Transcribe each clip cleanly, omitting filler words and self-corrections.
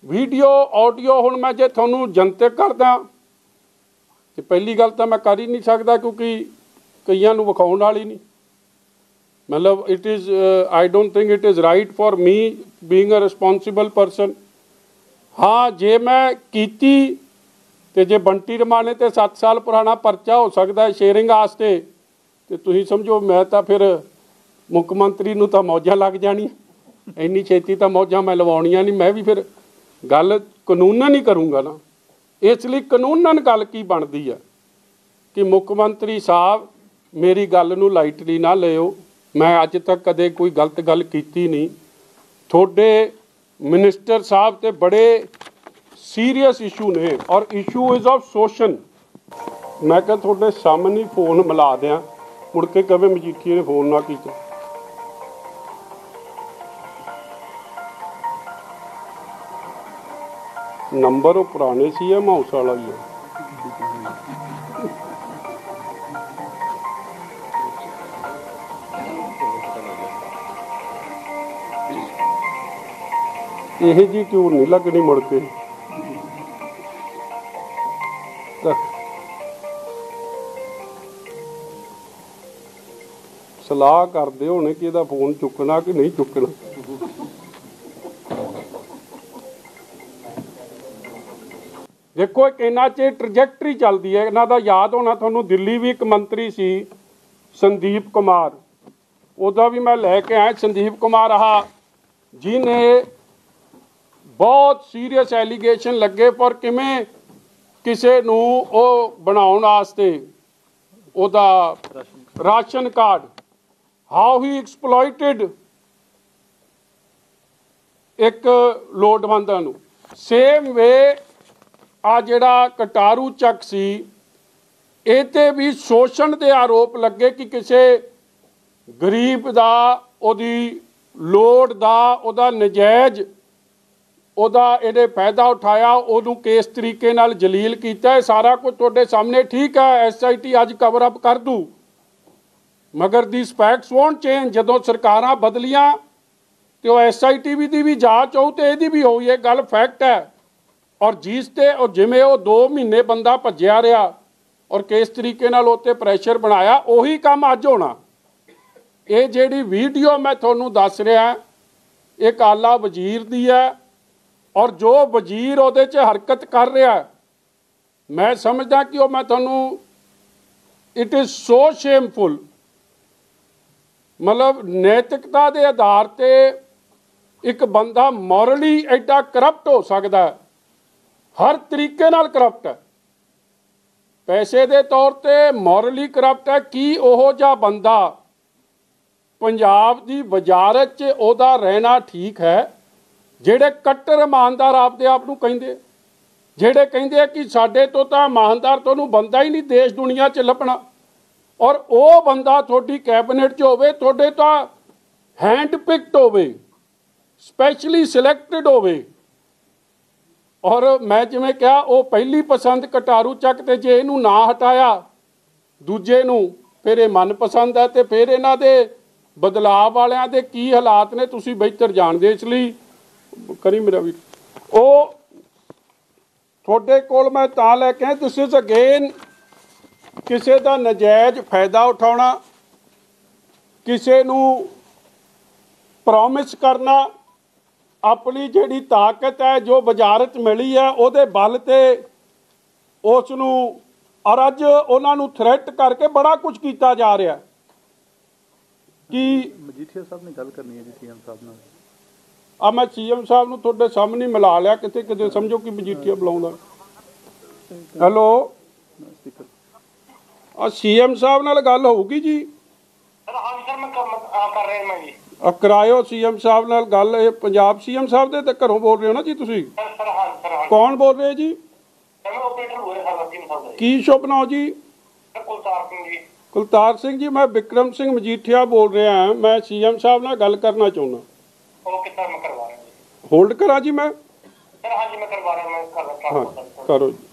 Video audio हुण मैं जे तुहानूं जनतक करदा ते पहली गल तां मैं कर ही नहीं सकदा क्योंकि कईयां नूं विखाउण वाली नहीं मतलब it is I don't think it is right for me being a responsible person. हाँ जे मैं कीती ते जे बंटी रमाणे ते 7 साल पुराना परचा हो सकता है शेयरिंग वास्ते ते तुसीं समझो मैं तां फिर मुख मंत्री नूं तां मौजां लग जाणी इन्नी छेती तां मौजां मैं लवाउणियां नहीं। मैं भी फिर गल कानूनन ही करूँगा ना। इसलिए कानूनन गल की बनती है कि मुख मंत्री साहब मेरी गल नूं लाइटली ना लिओ। मैं अज तक कदे कोई गलत गल कीती नहीं। थोड़े मिनिस्टर साहब ते बड़े सीरीयस इशू ने और इशू इज़ ऑफ सोशन। मैं क्या थोड़े सामने फोन मिला दें मुड़ के कभी मजीठीए ने फोन ना किया। नंबर वो पुराने सी है माउस वाला ही है। यह जी टूर नहीं लगनी मुड़ के सलाह करते होने कि इहदा फोन चुकना कि नहीं चुकना। देखो एक इन्हां च ट्रजैक्टरी चलती है इन्हां दा याद होना तुहानूं। दिल्ली भी एक मंत्री सी संदीप कुमार उहदा भी मैं लैके आया। संदीप कुमार आह जिन्हें बहुत सीरीयस एलीगेशन लगे पर किवें किसी नूं ओह बनाउण वास्ते उहदा ration card how he exploited एक लोड़वंदां नूं। सेम वे आ जिहड़ा कटारू चक सी इह ते भी शोषण के आरोप लगे कि किसी गरीब दा उहदी लोड़ दा उहदा नजायज़ उहदा इहदे फायदा उठाया उहनूं किस तरीके नाल जलील कीता है सारा कुछ तुहाडे सामने। ठीक है SIT अज कवर अप कर दूँ मगर दी स्पैक्स वोंट चेंज। जदों सरकारां बदलियां तो SIT भी जांच होऊ तो इहदी भी होई। ये गल फैक्ट है। और जिस ते जिवें वो 2 महीने बंदा भज्जिया रहा और किस तरीके नाल उत्ते प्रैशर बनाया उही काम अज होना। ये जिहड़ी वीडियो मैं तुहानूं दस रहा एक आला वजीर दी है और जो वजीर उहदे च हरकत कर रहा मैं समझदा कि मैं तुहानूं इट इज़ सो शेमफुल। मतलब नैतिकता के आधार ते एक बंदा मॉरली एडा करप्ट हो सकता है हर तरीके नाल करप्ट है। पैसे के तौर पे मॉरली करप्ट है। कि ओहो जिहा बंदा पंजाब की वजारत च ओहदा रहना ठीक है जिहड़े कट्टर ईमानदार आपदे आप नूं कहिंदे जिहड़े कहिंदे कि साडे तो तां ईमानदार तोनूं बंदा ही नहीं देश दुनिया च लभना और वो बंदा थोड़ी कैबिनेट च होवे थोड़े तो हैंड पिक्ड होवे स्पैशली सिलैक्टेड होवे। और मैं जिवें कहा वो पहली पसंद कटारू चक ते जे इहनूं ना हटाया दूजे नूं फिर ये मन पसंद है तो फिर इन्हां दे बदलाव वालियां दे की हालात ने तुसीं बेहतर जानदे। इसलिए करी मेरा भी वो थोड़े कोल मैं तां लैके आया दिस इज़ अगेन किसी का नजायज़ फायदा उठाना किसी नूं प्रॉमिस करना अपनी जिहड़ी ताकत है जो वजारत मिली है उहदे बल ते उस नूं और अज उन्हां नूं थ्रैट करके बड़ा कुछ किया जा रहा है। कि मजीठिया साहब ने गल करनी है जी CM साहब नाल। आ मैं CM साहब नूं तुहाडे सामने मिला लिया किते किते समझो कि मजीठिया बुलाउंदा। हैलो CM साहब नाल गल होऊगी जी। करायो CM साहब नाल गल। पंजाब CM साहब दे ते घरों बोल रहे हो ना जी तुसीं? कौन बोल रहे जी? की शुभ नाम जी? कुलतार सिंह जी। मैं विक्रम सिंह मजीठिया बोल रहा हाँ। मैं CM साहब नाल गल करना चाहुंदा। होल्ड करा जी मैं? हाँ करो जी।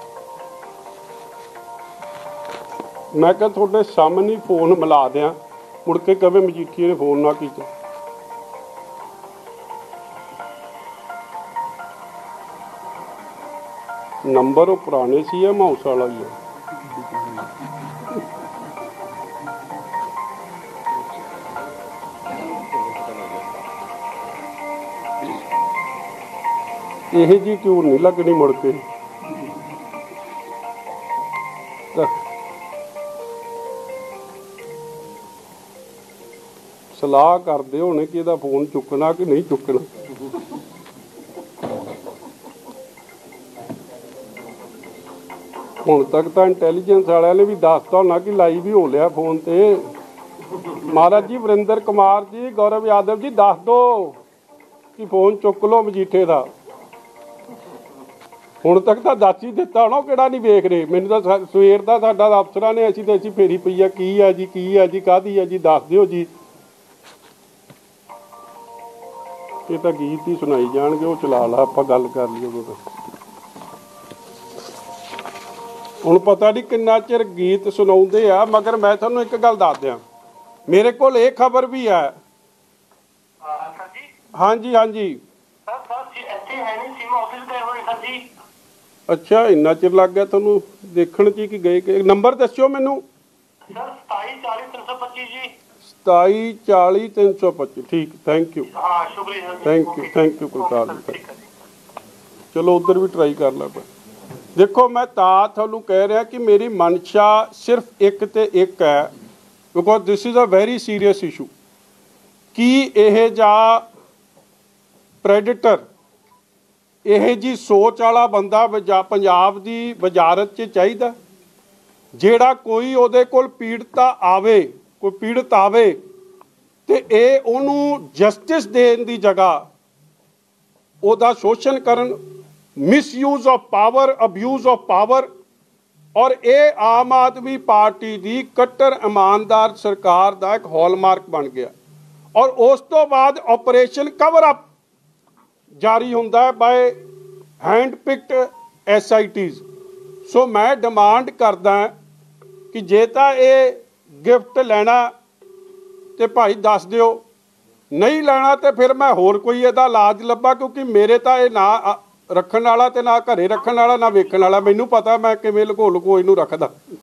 मैं क्या थोड़े सामने फोन मिला दें ਮੁੜ ਕੇ ਕਵੇ ਮਜੀਠੀਏ ਨੇ ਫੋਨ ਨਾ ਕੀਤਾ। ਨੰਬਰ ਉਹ ਪੁਰਾਣੇ ਸੀ ਆ ਮਾਊਸ ਵਾਲਾ ਹੀ ਆ। ਇਹ ਜੀ ਝੂਰ ਨਹੀਂ ਲੱਗਣੀ ਮੁੜ ਕੇ। ਸਲਾਹ ਕਰਦੇ ਹੋਣੇ ਕਿ ਇਹਦਾ ਫੋਨ ਚੁੱਕਣਾ ਕਿ ਨਹੀਂ ਚੁੱਕਣਾ। ਹੁਣ ਤੱਕ ਤਾਂ ਇੰਟੈਲੀਜੈਂਸ ਵਾਲਿਆਂ ਨੇ ਵੀ ਦੱਸਤਾ ਹੋਣਾ ਕਿ ਲਾਈਵ ਹੀ ਹੋ ਲਿਆ ਫੋਨ ਤੇ। ਮਹਾਰਾਜ ਜੀ ਵਰਿੰਦਰ ਕੁਮਾਰ ਜੀ, ਗੌਰਵ ਯਾਦਵ ਜੀ, ਦੱਸ ਦਿਓ ਕਿ ਫੋਨ ਚੁੱਕ ਲਓ ਮਜੀਠੇ ਦਾ। ਹੁਣ ਤੱਕ ਤਾਂ ਦੱਸ ਹੀ ਦਿੱਤਾ ਹੋਣਾ, ਉਹ ਕਿਹੜਾ ਨਹੀਂ ਵੇਖ ਰਹੇ। ਮੈਨੂੰ ਤਾਂ ਸਵੇਰ ਦਾ ਸਾਡਾ ਅਫਸਰਾਂ ਨੇ ਅਸੀਂ ਫੇਰੀ ਪਈ ਆ, ਕੀ ਆ ਜੀ, ਕੀ ਆ ਜੀ, ਕਾਹਦੀ ਆ ਜੀ, ਦੱਸ ਦਿਓ ਜੀ। ਇਹ ਤਾਂ ਗੀਤ ਹੀ ਸੁਣਾਈ ਜਾਣਗੇ, ਉਹ ਚਲਾ ਲਾ, ਆਪਾਂ ਗੱਲ ਕਰ ਲਈਏ ਉਹਦਾ। ਹੁਣ ਪਤਾ ਨਹੀਂ ਕਿੰਨਾ ਚਿਰ ਗੀਤ ਸੁਣਾਉਂਦੇ ਆ, ਮਗਰ ਮੈਂ ਤੁਹਾਨੂੰ ਇੱਕ ਗੱਲ ਦੱਸ ਦਿਆਂ, ਮੇਰੇ ਕੋਲ ਇਹ ਖਬਰ ਵੀ ਹੈ। ਹਾਂਜੀ ਹਾਂਜੀ ਅੱਛਾ, ਇੰਨਾ ਚਿਰ ਲੱਗ ਗਿਆ ਤੁਹਾਨੂੰ ਦੇਖਣ 'ਚ ਕਿ ਗਏ। ਨੰਬਰ ਦੱਸਿਓ ਮੈਨੂੰ। 2740-325। ਠੀਕ, thank you, thank you Prakash ji. ਚਲੋ ਉੱਧਰ ਵੀ ਟਰਾਈ ਕਰ ਲਾ। ਦੇਖੋ ਮੈਂ ਤਾਂ ਤੁਹਾਨੂੰ ਕਹਿ ਰਿਹਾ ਕਿ ਮੇਰੀ ਮਨਸ਼ਾ ਸਿਰਫ ਇੱਕ ਤੇ ਇੱਕ ਹੈ, because this is a very serious issue. ਕੀ ਇਹ ਜਿਹਾ ਪ੍ਰੈਡੇਟਰ, ਇਹ ਜੀ ਸੋਚ ਵਾਲਾ ਬੰਦਾ ਪੰਜਾਬ ਦੀ ਵਜ਼ਾਰਤ 'ਚ ਚਾਹੀਦਾ, ਜਿਹੜਾ ਕੋਈ ਉਹਦੇ ਕੋਲ ਪੀੜਤ ਆਵੇ ਤੇ ਇਹ ਉਹਨੂੰ ਜਸਟਿਸ ਦੇਣ ਦੀ ਜਗ੍ਹਾ ਉਹਦਾ ਸ਼ੋਸ਼ਣ ਕਰਨ, misuse of power, abuse of power. ਔਰ ਇਹ ਆਮ ਆਦਮੀ ਪਾਰਟੀ ਦੀ ਕੱਟੜ ਇਮਾਨਦਾਰ ਸਰਕਾਰ ਦਾ ਇੱਕ ਹੌਲਮਾਰਕ ਬਣ ਗਿਆ। ਔਰ ਉਸ ਤੋਂ ਬਾਅਦ ਆਪਰੇਸ਼ਨ ਕਵਰ ਅਪ ਜਾਰੀ ਹੁੰਦਾ ਹੈ by hand picked SITs। So ਮੈਂ ਡਿਮਾਂਡ ਕਰਦਾ ਕਿ ਜੇ ਤਾਂ ਇਹ ਗਿਫਟ ਲੈਣਾ ਤੇ ਭਾਈ ਦੱਸ ਦਿਓ, ਨਹੀਂ ਲੈਣਾ ਤੇ ਫਿਰ ਮੈਂ ਹੋਰ ਕੋਈ ਇਹਦਾ ਇਲਾਜ ਲੱਭਾਂ, ਕਿਉਂਕਿ ਮੇਰੇ ਤਾਂ ਇਹ ਨਾ ਰੱਖਣ ਵਾਲਾ ਤੇ ਨਾ ਘਰੇ ਰੱਖਣ ਵਾਲਾ ਨਾ ਵੇਖਣ ਵਾਲਾ। ਮੈਨੂੰ ਪਤਾ ਮੈਂ ਕਿਵੇਂ ਲੁਕੋ ਇਹਨੂੰ ਰੱਖਦਾ।